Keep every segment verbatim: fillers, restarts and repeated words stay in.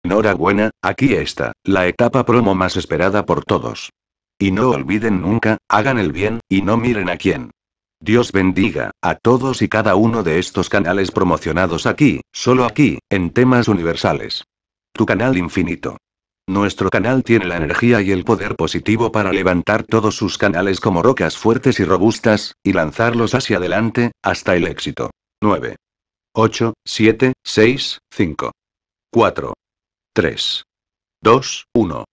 Enhorabuena, aquí está, la etapa promo más esperada por todos. Y no olviden nunca, hagan el bien, y no miren a quién. Dios bendiga a todos y cada uno de estos canales promocionados aquí, solo aquí, en temas universales. Tu canal infinito. Nuestro canal tiene la energía y el poder positivo para levantar todos sus canales como rocas fuertes y robustas, y lanzarlos hacia adelante, hasta el éxito. nueve. ocho, siete, seis, cinco. cuatro. tres. dos, uno.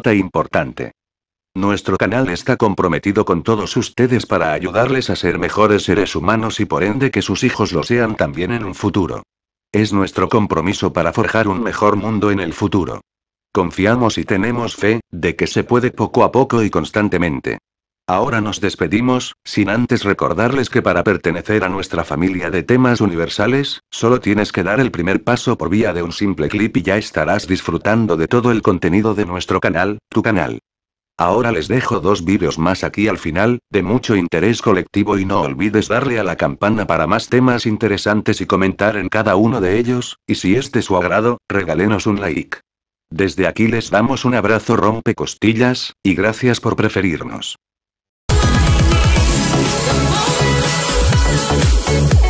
nota importante. Nuestro canal está comprometido con todos ustedes para ayudarles a ser mejores seres humanos y por ende que sus hijos lo sean también en un futuro. Es nuestro compromiso para forjar un mejor mundo en el futuro. Confiamos y tenemos fe, de que se puede poco a poco y constantemente. Ahora nos despedimos, sin antes recordarles que para pertenecer a nuestra familia de temas universales, solo tienes que dar el primer paso por vía de un simple clip y ya estarás disfrutando de todo el contenido de nuestro canal, tu canal. Ahora les dejo dos vídeos más aquí al final, de mucho interés colectivo y no olvides darle a la campana para más temas interesantes y comentar en cada uno de ellos, y si es de su agrado, regálenos un like. Desde aquí les damos un abrazo rompecostillas, y gracias por preferirnos.